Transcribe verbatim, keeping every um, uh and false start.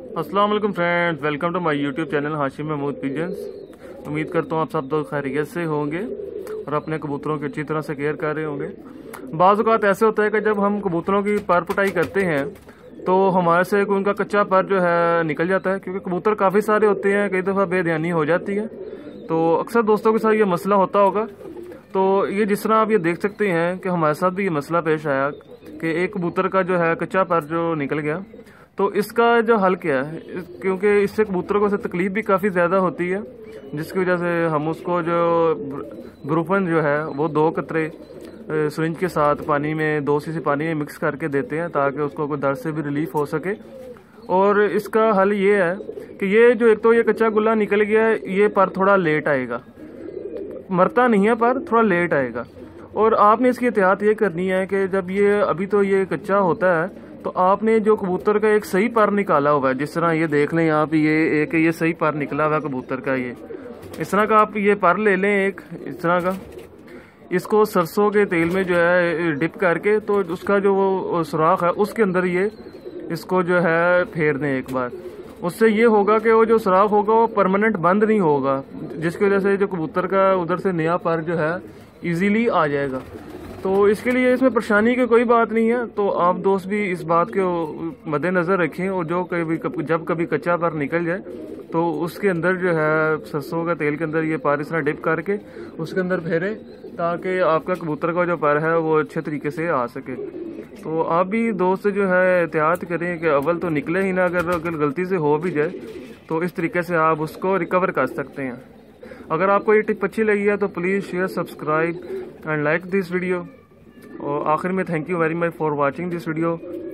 अस्सलाम वालेकुम friends, welcome to my YouTube channel Hashim Mahmood pigeons. उम्मीद करता हूँ आप सब तो खैरियत से होंगे और अपने कबूतरों की अच्छी तरह से केयर कर रहे होंगे। बाज़ औक़ात ऐसे होता है कि जब हम कबूतरों की पर पुटाई करते हैं तो हमारे से उनका कच्चा पर जो है निकल जाता है, क्योंकि कबूतर काफ़ी सारे होते हैं, कई दफ़ा बेध्यानी हो जाती है। तो अक्सर दोस्तों के साथ ये मसला होता होगा। तो ये जिस तरह आप ये देख सकते हैं कि हमारे साथ भी ये मसला पेश आया कि एक कबूतर का जो है कच्चा पर जो निकल गया। तो इसका जो हल क्या है, क्योंकि इससे कबूतरों को से तकलीफ भी काफ़ी ज़्यादा होती है, जिसकी वजह से हम उसको जो ब्रूफन जो है वो दो कतरे सिरिंज के साथ पानी में दो सी सी पानी में मिक्स करके देते हैं ताकि उसको कोई दर्द से भी रिलीफ हो सके। और इसका हल ये है कि ये जो एक तो ये कच्चा गुल्ला निकल गया है, ये पर थोड़ा लेट आएगा, मरता नहीं है पर थोड़ा लेट आएगा। और आपने इसकी एहतियात ये करनी है कि जब ये अभी तो ये कच्चा होता है तो आपने जो कबूतर का एक सही पर निकाला हुआ है, जिस तरह ये देख लें आप, ये एक ये सही पर निकला हुआ है कबूतर का, ये इस तरह का आप ये पर ले लें एक इस तरह का। इसको सरसों के तेल में जो है डिप करके तो उसका जो वो सुराख है उसके अंदर ये इसको जो है फेर दें एक बार। उससे ये होगा कि वो जो सुराख होगा वो परमानेंट बंद नहीं होगा, जिसकी वजह से जो कबूतर का उधर से नया पर जो है इजीली आ जाएगा। तो इसके लिए इसमें परेशानी की कोई बात नहीं है। तो आप दोस्त भी इस बात के मद्देनज़र रखें और जो कभी जब कभी कच्चा पर निकल जाए तो उसके अंदर जो है सरसों का तेल के अंदर ये पर इस तरह डिप करके उसके अंदर फेरें ताकि आपका कबूतर का जो पर है वो अच्छे तरीके से आ सके। तो आप भी दोस्त जो है एहतियात करें कि अव्वल तो निकले ही ना, अगर अगर गलती से हो भी जाए तो इस तरीके से आप उसको रिकवर कर सकते हैं। अगर आपको ये टिप अच्छी लगी है तो please share, subscribe and like this video. और आखिर में thank you very much for watching this video.